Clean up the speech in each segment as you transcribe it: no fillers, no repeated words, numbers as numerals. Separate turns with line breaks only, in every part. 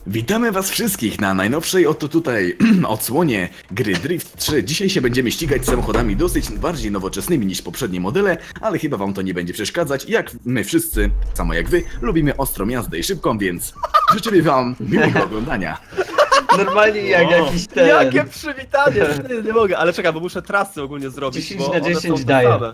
Witamy was wszystkich na najnowszej oto tutaj odsłonie gry Drift 3. Dzisiaj się będziemy ścigać samochodami dosyć bardziej nowoczesnymi niż poprzednie modele, ale chyba wam to nie będzie przeszkadzać. Jak my wszyscy, samo jak wy, lubimy ostrą jazdę i szybką, więc życzymy wam miłego oglądania.
Normalnie jak jakiś ten...
Jakie przywitanie! Nie mogę, ale czekaj, bo muszę trasy ogólnie zrobić.
10
bo
na 10
one są te
daje.
same.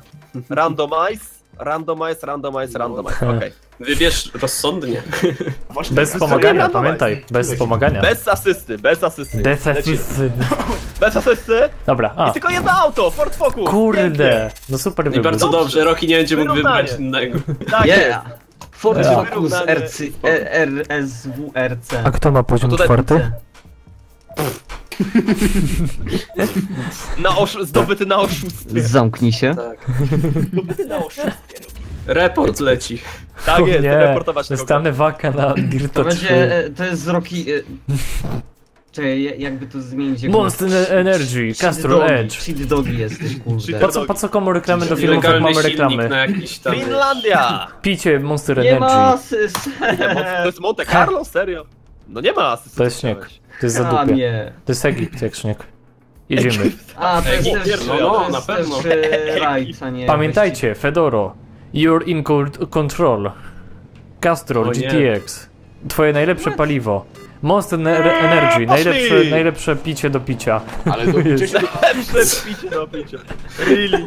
Randomize, okej.
Wybierz rozsądnie.
Właśnie
Bez
tak.
wspomagania,
Randomize.
pamiętaj, bez wspomagania.
Bez asysty.
Bez asysty.
Bez asysty.
Dobra,
I tylko jedno auto, Ford Focus.
Kurde, no super
I
wybór.
bardzo dobrze, Rocky nie będzie mógł
Wyrównanie.
wybrać innego.
Tak
Yeah! Ford
Yeah.
Focus RSWRC.
A kto ma poziom
tutaj
czwarty?
Zdobyty na oszustwie.
Zamknij się.
Zdobyty na oszustwie.
Report leci.
Tak jest,
Nie,
reportować tego.
dostanę waka na
To
Dirta 3.
będzie... To jest z Rocky... Czekaj, jakby to zmienić...
Monster Energy, Castrol Edge.
Cheat Dogi jesteś, kurde.
Po co komu reklamy do filmów, jak
Ilegalny
mamy
silnik
reklamy?
na jakiś tam...
Finlandia!
Picie Monster
Nie ma
Energy.
asyst.
To jest Monte Carlo? Serio? No nie ma asysty.
To jest śnieg. To jest za
A
dupie.
nie.
To jest Egipt jak śnieg. Jedziemy.
A, to jest też...
no,
to
na
jest
pewno.
też Right, a nie...
Pamiętajcie, Fedoro. You're in control. Castrol
O nie.
GTX. Twoje najlepsze paliwo. Monster Energy, najlepsze picie do picia.
Ale to gdzieś...
Picie do picia. Really?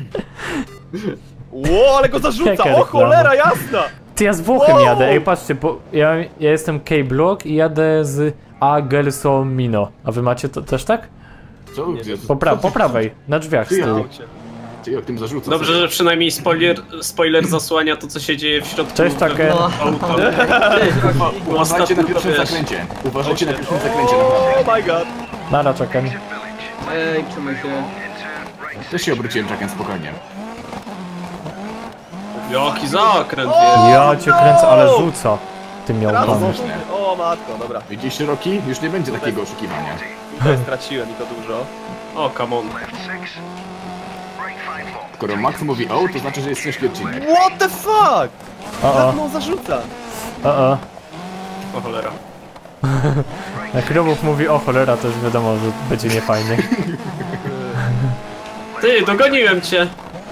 Ło, ale go zarzuca!
Jaka
O
reklama?
cholera jasna!
Ty, ja z Włochem
Wow!
jadę, ej patrzcie, ja jestem K-Block i jadę z A Gelsomino. A wy macie to też tak?
Co? Gdzie?
Po prawej, na drzwiach z
Ty,
tyłu.
Ty jak tym zarzucasz?
Dobrze, że przynajmniej spoiler zasłania to, co się dzieje w środku.
Cześć, Taken.
No.
auta.
Uważajcie na
Ostatnio
pierwszym
wiesz.
zakręcie. Uważajcie na pierwszym zakręcie, naprawdę.
Oh my god!
Nara, Taken.
Ej, trzymaj się.
Też się obróciłem, czekam spokojnie.
Jaki zakręt jest.
Ja cię kręcę, ale rzuca. Ty miał
Raz,
pan.
o matko, dobra.
Widzisz, Rocky? Już nie będzie takiego oszukiwania.
Tutaj straciłem i to dużo.
O, come on.
Skoro Max mówi o, to znaczy, że jest ciężki odcinek.
What the fuck?
O,
No zarzuca.
o.
O cholera.
Jak Robów mówi o cholera, to już wiadomo, że będzie niefajnie.
Ty, dogoniłem cię.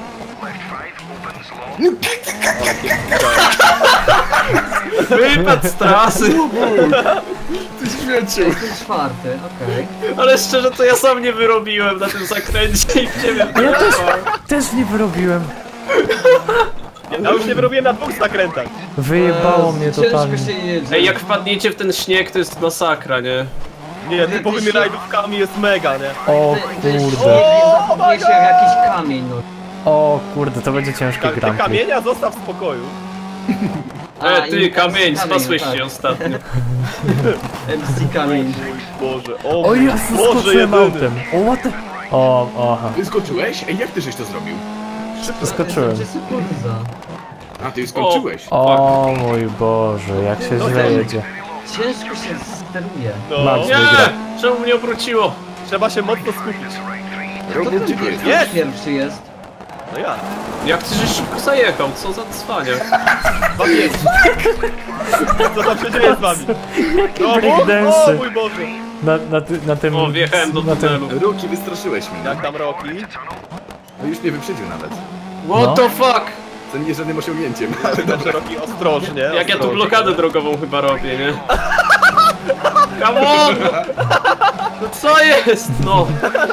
Wypadł z trasy.
Ty śmieciu!
Ten czwarty, okej.
Ale szczerze, to ja sam nie wyrobiłem na tym zakręcie i w ciebie
Ja też nie wyrobiłem.
Ja już nie wyrobiłem na dwóch zakrętach.
Wyjebało mnie totalnie.
Ciężko się jedzie.
Ej, jak wpadniecie w ten śnieg, to jest masakra, nie?
Nie, typowymi rajdówkami jest mega, nie?
O
Ty
kurde.
zachowujesz się jak jakiś kamień, no.
O kurde, to będzie ciężkie
Te
granki.
kamienia zostaw w spokoju.
Ty,
i
kamień,
tak,
spasłeś
tak.
się ostatnio.
MC kamień.
Boże,
O Jezu,
Boże
skoczyłem
jedyny.
autem. O what the... O, aha.
Wyskoczyłeś? Ej, jak ty żeś to zrobił?
Skoczyłem.
Gdzie kurza?
A, ty już skończyłeś.
O mój Boże, jak się źle jedzie.
Ciężko się steruje.
No,
Max.
Nie! Czemu mnie obróciło?
trzeba się mocno skupić.
Robot, gdzie ty jesteś?
Jest!
Pierwszy jest.
No ja.
Jak ty żeś szybko zajechał, co za cwaniak.
Bawię. Co tam się dzieje z wami? No, o
breakdance'y.
mój Boże.
Na tym...
O, wjechałem do
na tym...
tunelu.
Rocky, wystraszyłeś mnie.
Jak tam Rocky?
No już mnie wyprzedził nawet.
What the fuck?
To nie jest żadnym osiągnięciem, ale dobra.
Dobrze Rocky, ostrożnie.
Jak ja tu
ostrożnie.
blokadę drogową chyba robię, nie? Come on! No co jest? No!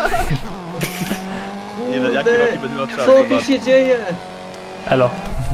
Ile, jaki Rocky będzie miał czas?
Co tu
zobacz.
się dzieje?
Elo.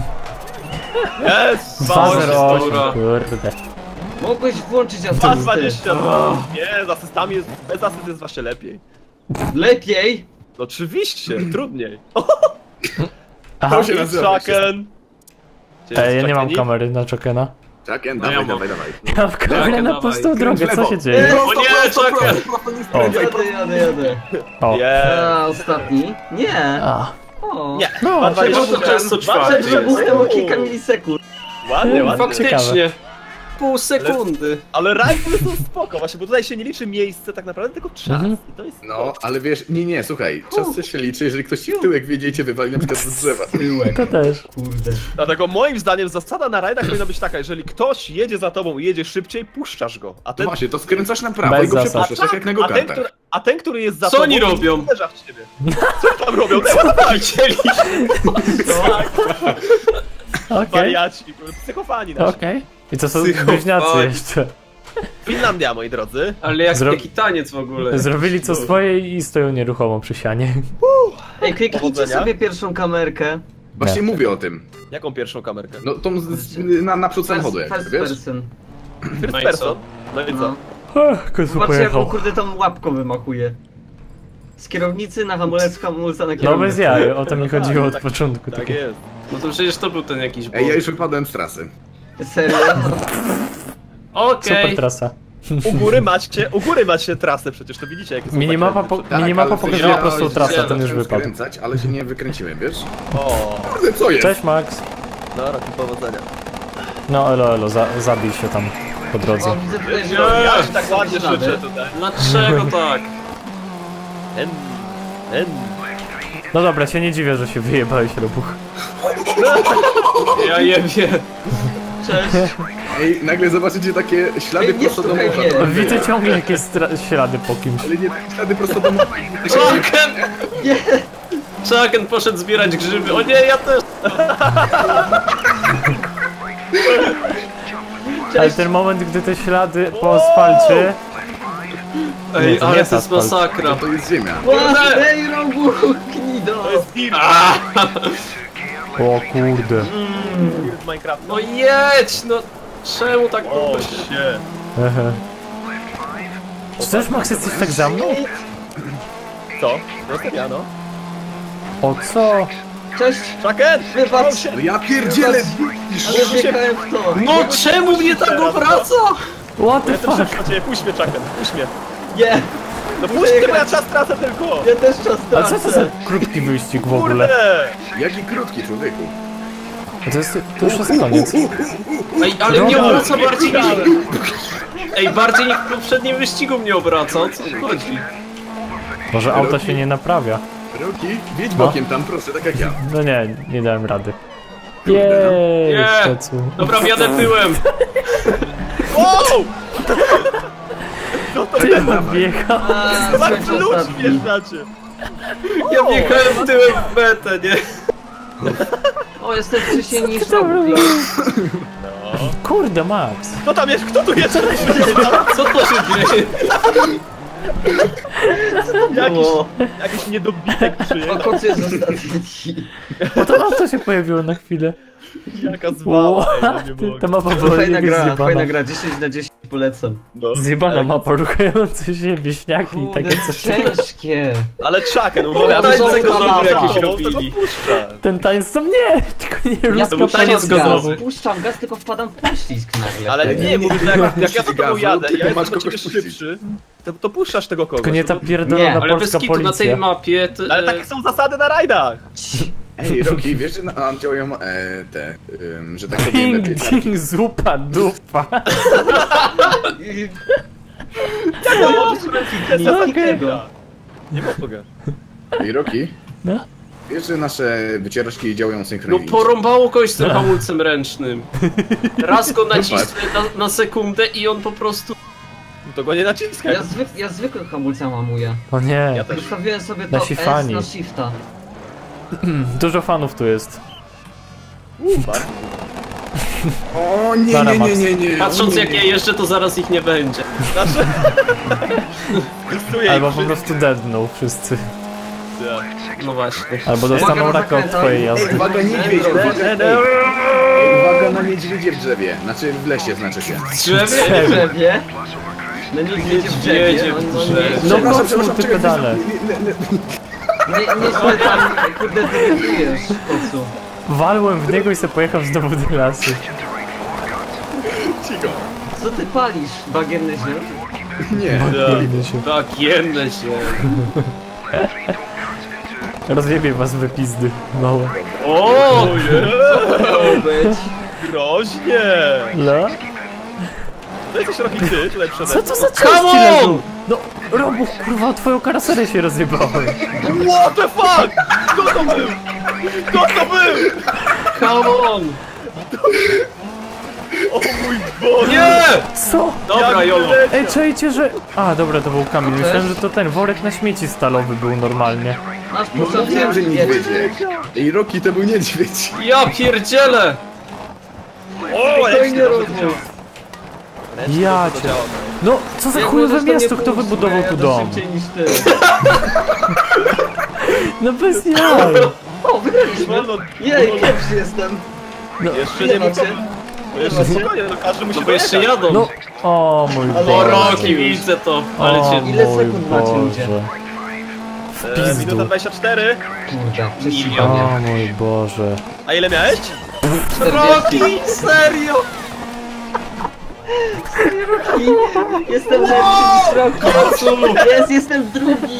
Jest!
208,
dobra.
kurde.
Mogłeś włączyć asystę.
2,22. Nie, z asystami jest, bez asyst jest właśnie lepiej.
Lepiej?
No oczywiście, trudniej.
Aha.
To się nazywa.
Chucken.
Ej, ja nie mam kamery na Chokena.
Czekaj,
No ja
dawaj,
mam.
dawaj, dawaj.
Ja mam kamerę na
dawaj.
pustą drogę, co
lewo.
się dzieje?
O nie, czekaj!
O,
Jadę.
o.
Yeah.
A, ostatni? Nie.
A.
O.
Nie.
No,
Chyba to często czwarty
Przed
jest.
wybuchem o kilka milisekund.
Ładnie, ładnie.
Faktycznie. pół sekundy.
Ale rajdy są spoko, właśnie, bo tutaj się nie liczy miejsce tak naprawdę, tylko czas.
Mhm.
I to jest...
No, ale wiesz, nie, słuchaj, czas też się liczy, jeżeli ktoś ci w tyłek wiedzie i cię wywali na przykład z drzewa.
Tyłek,
To też.
kurde.
Dlatego moim zdaniem zasada na rajdach powinna być taka, jeżeli ktoś jedzie za tobą i jedzie szybciej, puszczasz go. A
No
ten,
właśnie, to skręcasz na prawo
Bez
i go
zasad.
przepuszczasz, tak jak na go-kartach.
a ten, który jest za
Co
tobą,
oni robią?
uderza w ciebie. Co tam robią?
Widzieli?
Okej,
Wariaci, psychofani nasi.
okej. I to są
Psychopati.
bliźniacy jeszcze.
Finlandia, moi drodzy.
Ale
Zro-
jaki taniec w ogóle.
Zrobili co swoje i stoją nieruchomo przy sianie.
Ej, kliknijcie
Powodzenia.
sobie pierwszą kamerkę.
Właśnie mówię o tym.
Jaką pierwszą kamerkę?
No tą naprzód samochodu, jak
First
wiesz?
person.
First
No i
person. No i co?
No.
Kozu
Zobaczcie jaką
pojechał.
kurde tą łapką wymachuje. Z kierownicy na hamulec, hamulca na
No
kierownicę.
bez jaj, o to mi chodziło od początku.
Tak
Takie.
jest.
No to przecież to był ten jakiś
Ej, ja
błąd.
już wypadłem z trasy.
Serio?
Okej.
Super trasa.
U góry macie trasę przecież, to widzicie jakie są
Minimapa,
zakręty.
Tak,
minimapa
ale
pokazuje
ja
prostą trasę, ten
chciałem
już wypadł.
skręcać, ale się nie wykręciłem, wiesz?
O,
Ale co jest?
Cześć Max.
no roki powodzenia.
No elo, zabij się tam po
O,
drodze.
widzę tutaj,
Nie,
że...
Ja się tak ładnie
Ślady.
życzę tutaj.
Dlaczego tak?
N.
No dobra, się nie dziwię, że się wyjebałeś, Robuch.
Ja je wiem.
Cześć.
Ej, nagle zobaczycie takie ślady
Ej, nie,
prosto do
słuchaj,
morza.
nie.
Widzę ciągle jakieś ślady po kimś.
Ale nie ślady prosto do morza.
Chucken!
Nie.
Chucken poszedł zbierać grzyby. O nie, ja też.
Ale ten moment, gdy te ślady po asfalcie...
Ej,
Nie, to nie
ale
jest
to jest
asfalt.
masakra.
To jest ziemia.
Ej, Robu, gnido.
To jest tir
O kurde.
z Minecrafta.
No jedź, no. Czemu tak
O,
długo się...
się.
Ehe. Czy też Max jesteś tak za mną?
Co? No ja no.
O co?
Cześć.
Chucken!
Wybacz.
się.
No ja pierdzielę!
Ale wjechałem w to.
No czemu mnie tak obraca?
What the
Ja też
fuck?
szybko ciebie, puść mnie Chucken, puść mnie.
Nie.
No puść mnie, bo ja czas tracę tylko.
Ja też czas
A co to za
tracę.
krótki wyścig w ogóle?
Kurde!
Jaki krótki, człowieku.
To już jest koniec.
Ej, ale mnie
Dobra.
obraca bardziej niż... Ej, bardziej niż w poprzednim wyścigu mnie obraca, o co tu chodzi?
Może auto się nie naprawia.
Roki, wiedź bokiem tam, proszę, tak jak ja.
No nie dałem rady.
Kurde,
Jej,
Nie.
Szczecu.
Dobra, wjadę tyłem.
Wow!
Ty wjechał.
A,
Tak
skończę
ludzi
ostatni.
wjeżdżacie.
Ja wjechałem tyłem w betę, nie?
O, jestem wcześniej niż
Dobra.
Robu.
Kurde, Max.
Kto tam jest? Kto tu jest?
Co to się dzieje?
Jakiś niedobitek
O,
przyjechał.
koc jest ostatni.
Bo to auto się pojawiło na chwilę.
Jaka zwała, ej, no nie
Ty,
mogę.
ta mapa była
Fajna
jak
gra, fajna
zjebana.
gra. 10 na 10 polecam.
No.
Zjebana mapa, ruchające się wieśniaki i takie coś.
ciężkie.
Ale Chucken,
Ja
uważam,
tańce
że
gozowe jakieś
to
robili.
puszcza.
Ten tańc to mnie! Tylko nie
Ja
ruska
był taniec
puszczam
gozowy.
gaz, puszczam gaz, tylko wpadam w poślizg nagle.
Ale nie, mówię, że jak ja to tobą jadę,
Tylko
ja jestem
masz
do ciebie
kogoś puścić.
szybszy, to puszczasz tego kogoś.
Tylko nie ta
No to-
pierdolona
Nie,
Ale bez
polska
kitu na tej
policja.
mapie... To,
Ale takie są zasady na rajdach.
Ej, Roki, wiesz, że nam działają że tak powiem
Ding,
lepiej.
ding, zupa, dupa.
No, możesz kręcić
No,
zasady
okej.
tego. Nie mogę.
Ej, Roki,
No.
wiesz, że nasze wycieraczki działają
No
synchronicznie.
porąbało kogoś z tym hamulcem ręcznym. Raz go nacisnę na sekundę i on po prostu...
To go nie naciskaj.
Ja zwykłym hamulcem hamuję.
O nie,
Ja też.
Ustawiłem sobie to
Nasi
S
fani.
na shifta.
dużo fanów tu jest.
O nie,
Dobra,
nie,
Max.
nie, nie, nie.
Patrząc
O nie,
jak
nie.
ja jeżdżę, to zaraz ich nie będzie.
Znaczy... Testuję
Albo
ich
po prostu deadną wszyscy.
wszyscy.
No właśnie.
Albo dostaną
Uwaga,
raka od
zakręcam.
twojej
Ej,
jazdy.
uwaga, niedźwiedź, uwaga, ej, uwaga na niedźwiedzie w drzewie. Znaczy w lesie, znaczy się.
Drzewie?
W drzewie. No niedźwiedzie w drzewie.
Niedźwiedzie w drzewie.
No
Przepraszam,
po
przepraszam,
ty
czekaj,
pedale.
Nieźle tam, kurde, dyrytujesz, kocu.
Walłem w niego i sobie pojechał znowu do lasu.
Cicho.
Co ty palisz, bagienny ziel?
Nie.
Tak, jemne się.
Rozjebie was we pizdy, małe.
O!
Co to miało być?
Groźnie!
No?
To jesteś Rocky ty, tutaj przede
Co to za części leżą? No, Robuch, kurwa, twoją karoserę się rozjebały.
What the fuck? Kto to był? Kto to był?
Come on!
O mój Boże!
Nie!
Co?
Dobra, Jolo.
Ej, czajcie, że... A, dobra, to był Kamil. Myślałem, że to ten worek na śmieci stalowy był normalnie.
Masz
No
puszczę
wiem, że niedźwiedzie. Ej, Roki to był niedźwiedź.
Ja pierdzielę!
O, jak się
Ja cię... No, co za chujowe miasto, kto wybudował tu dom?
Szybciej niż ty.
No bez jaj.
O, wygraliśmy.
No,
Jej, pierwszy jestem.
jeszcze
Ile
nie
macie?
Jeszcze spokojnie, no każdy musi
No bo jeszcze
dojechać.
jadą.
No, o mój
O,
Boże.
Roki, widzę to. Ale
O
cię...
Ile
mój
sekund macie, ludzie?
Boże.
Minuta 24.
Kurde,
Milion.
prześciganie.
O mój Boże.
A ile miałeś?
40.
Serio?
Jestem lepszy niż Rocky. Jestem drugi.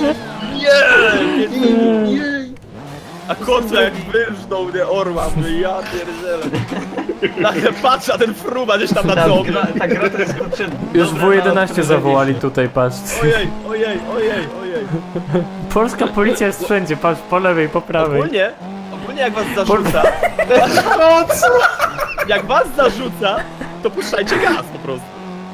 Jej.
A koca jak wyrżnął mnie orła, mówię, ja pierdzielę. Nagle patrzę, a ten fruba gdzieś tam na dole.
Ta gra to jest kurczę.
Już
dobra
W11
na
zawołali tutaj, patrzcie.
Ojej, ojej, ojej, ojej.
Polska policja jest wszędzie, patrz, po lewej, po prawej.
Ogólnie jak was zarzuca, jak was zarzuca, to puszczajcie gaz po prostu.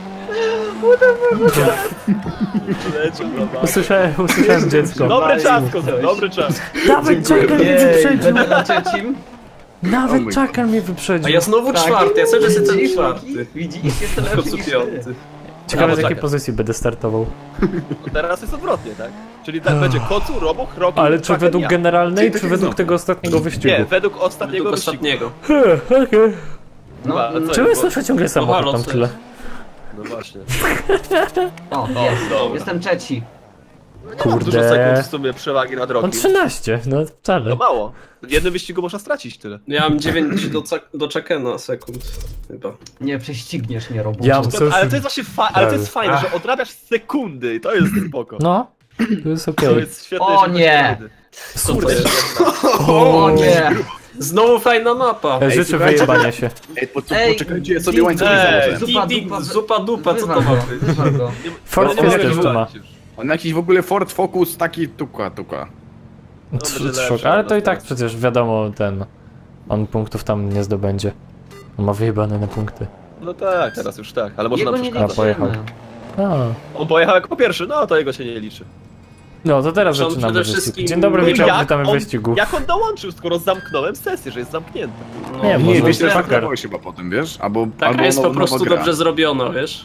Leciał za wami.
Usłyszałem dziecko.
Dobry czas, kozak, dobry czas.
Nawet Czakal mnie
Jej,
wyprzedził.
będę na trzecim.
Nawet Czakal mnie wyprzedził.
A ja znowu czwarty, ja sobie jestem
Widzisz,
czwarty.
Rocky? Widzisz, jestem lepszy
Kocu
niż ty.
piąty.
Ciekawe z jakiej
Czakal.
pozycji będę startował.
Teraz jest odwrotnie, tak? Czyli tak będzie kocu, robuch, Rocky,
Ale czy
Czakal,
według
ja.
generalnej,
Czyli
czy
tak
według
jak
tego ostatniego wyścigu?
Nie, według ostatniego
Tego
wyścigu.
ostatniego.
Okej.
No,
A co
Czemu
jest?
słyszę ciągle samochód
halo,
tam w
co
tyle?
No właśnie.
o, jest.
dobra.
Jestem trzeci.
Dużo
Kurde.
sekund w sumie przewagi nad
On
Rocky.
13, no wcale.
To mało. W jednym wyścigu można stracić tyle.
Ja mam 9 do Chakena sekund. Chyba.
Nie prześcigniesz mnie, Robuch.
Ja mam coś...
Ale to jest właśnie ale to jest fajne, że odrabiasz sekundy i to jest spoko.
No, to jest
To
okej.
jest świetne.
O
że
nie!
Co to jest?
O nie!
Znowu fajna mapa.
Życzę
słuchajcie.
wyjebania się.
Ej,
Ej,
poczekajcie, ja sobie łańcuchy
ej,
założę.
Zupa,
Dig,
dupa,
zupa dupa, co to
Wywal
ma
go,
być?
wywal go.
Ford
nie mogę
Fiesta też to ma.
wywalić już.
On jakiś w ogóle Ford Focus taki tuka.
będzie
Szok,
lepszy,
ale to i
no
tak
teraz.
przecież wiadomo, on punktów tam nie zdobędzie. On ma wyjebane na punkty.
No tak, teraz już tak, ale może
Jego
nam
nie
przeszkadza.
pojechał.
liczymy.
A.
On pojechał jako pierwszy, no to jego się nie liczy.
No to teraz
Że on
zaczynamy
przede
wyścig.
wszystkim-
Dzień dobry,
Jak
witam, witamy w wyścigu.
Jak on dołączył, skoro zamknąłem sesję, że jest zamknięta?
No.
Nie,
Nie,
może
wiesz,
Czakal.
faktorowałeś chyba potem, wiesz?
Taka jest po
nowa
prostu
gra.
dobrze zrobiona, wiesz?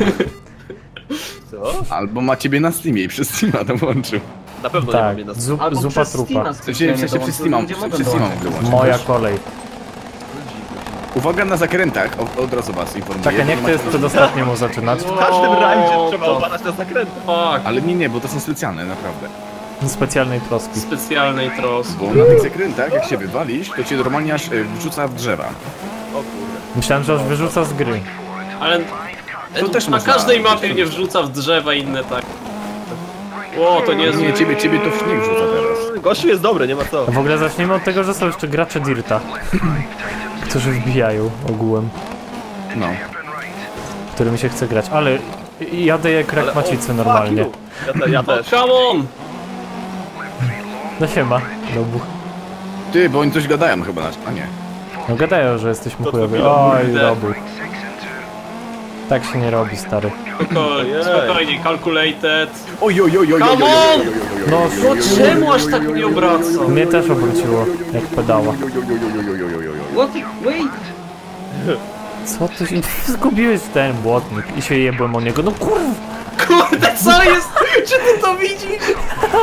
Co?
Albo ma ciebie na Steamie i przez Steama dołączył.
Na pewno nie mam
Tak,
je na
Albo
zupa
przez
trupa.
Steama
W sensie przez Steama,
ludzie mogą
przez Steama
dołączyć.
mogę łączyć.
Moja kolej.
Uwaga na zakrętach, od razu was informuję.
Czekaj, niech to jest przedostatniemu zaczynać.
W każdym rajdzie trzeba
to-
opadać na zakręty.
Fuck.
Ale nie, bo to są specjalne, naprawdę.
Specjalnej troski.
Specjalnej troski.
Bo na tych zakrętach, jak się wywalisz, to cię normalnie aż wrzuca w drzewa.
O kurde.
Myślałem, że aż wyrzuca z gry.
Ale
To też
na
można.
każdej mapie mnie wrzuca w drzewa i inne tak. O, to nie jest.
Nie, ciebie to w śnieg wrzuca teraz.
Gościu jest dobry, nie ma co.
W ogóle zacznijmy od tego, że są jeszcze gracze Dirta. Którzy wbijają ogółem,
No.
którym się chce grać. Ale jadę jak
Ale-
rak macicy
o,
normalnie.
fuck you. Ja też.
Come on!
No siema, Robuch.
Ty, bo oni coś gadają chyba na... A nie.
No gadają, że jesteśmy
To
chujowi.
to
Oj,
kurde.
Robuch. Tak się nie robi, stary.
Spokojnie, spokojnie, calculated.
Oj.
Come on!
No,
Czemu aż tak nie obraca?
mnie też obróciło, jak pedała.
What? Wait!
Co ty się... Zgubiłeś ten błotnik i się jebłem o niego. No kurwa!
Kurde, co jest? Czy ty to widzisz?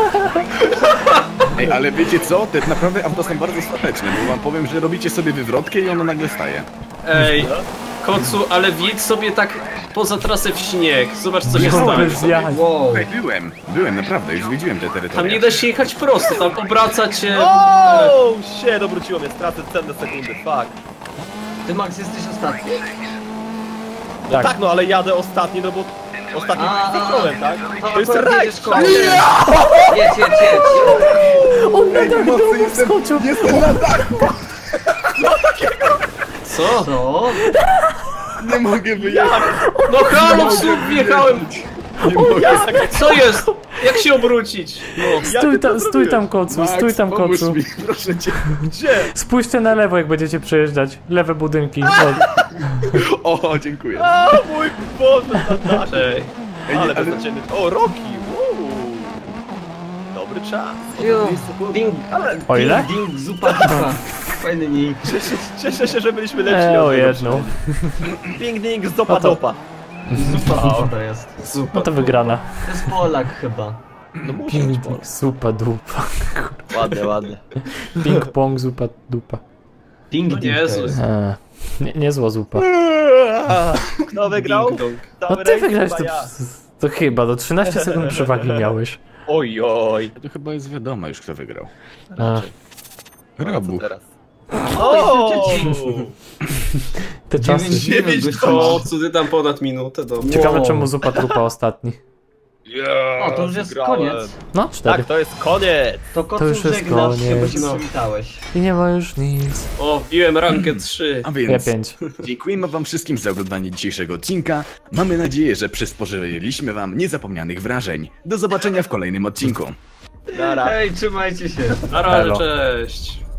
Ej, ale wiecie co? Te naprawdę auta są bardzo stateczne, bo wam powiem, że robicie sobie wywrotkę i ona nagle staje.
Ej, kocu, ale wjedź sobie tak poza trasę w śnieg. Zobacz co się
No,
stanie.
bez jaj.
Wow!
Ej, byłem, naprawdę, już zwiedziłem te
Tam
terytoria.
nie da się jechać prosto, tam obraca cię.
O, shit, obróciło mnie, stracę cenne sekundy, fuck.
Ty, Max, jesteś ostatni?
No
Tak.
tak, no ale jadę ostatni, no bo ostatni zacząłem, tak? To jest
akurat
rajd,
jedziesz koło mnie. Jedź.
On na dach domu wskoczył.
Co?
Co?
Nie mogę wyjechać.
No halo, w słup wjechałem!
Nie mogę.
Co jest? Jak się obrócić? No.
Stój tam kocu,
Max,
stój tam
pomóż
kocu.
mi, proszę cię.
Gdzie?
Spójrzcie na lewo, jak będziecie przejeżdżać. Lewe budynki.
O, dziękuję.
A mój Boże, Natasza.
Ej.
Ale beznadziejny. O, Rocky. Wow. Dobry czas.
Ding,
O ile?
ding, zupa, dupa. Fajny nick.
Cieszę się, że byliśmy lepsi.
O
od tego
jedną.
przecież. Ding, ding, zopa,
No to-
dopa.
Zupa, dupa to jest.
No to wygrana.
To jest Polak chyba.
No musi być
Ping,
Polak.
zupa, dupa.
Ładne, ładne.
Ping pong, zupa, dupa.
Ding,
No
ding to
Jezus.
jest.
Niezła zupa.
Kto wygrał?
Ding dong.
No
Dobry,
ty wygrałeś to,
chyba ja.
to chyba, do 13 sekund przewagi miałeś.
Oj, oj.
To chyba jest wiadomo już, kto wygrał.
A,
Co
Robu.
teraz? O!
te czasy.
9
Dziewięć
minut
O,
gościu.
co ty tam ponad minutę, dobrze.
Ciekawe
Wow.
czemu zupa trupa ostatni.
O, to już jest
Wygrałem.
koniec.
No, 4.
Tak, to jest koniec.
To
To
kocu
już jest
żegnasz się, bo
koniec.
się przywitałeś.
I nie ma już nic.
O, wbiłem rankę 3.
A
Ja
więc
5.
dziękujemy wam wszystkim za oglądanie dzisiejszego odcinka. Mamy nadzieję, że przysporzyliśmy wam niezapomnianych wrażeń. Do zobaczenia w kolejnym odcinku.
Nara.
Hej, trzymajcie się.
Na razie,
Elo.
cześć.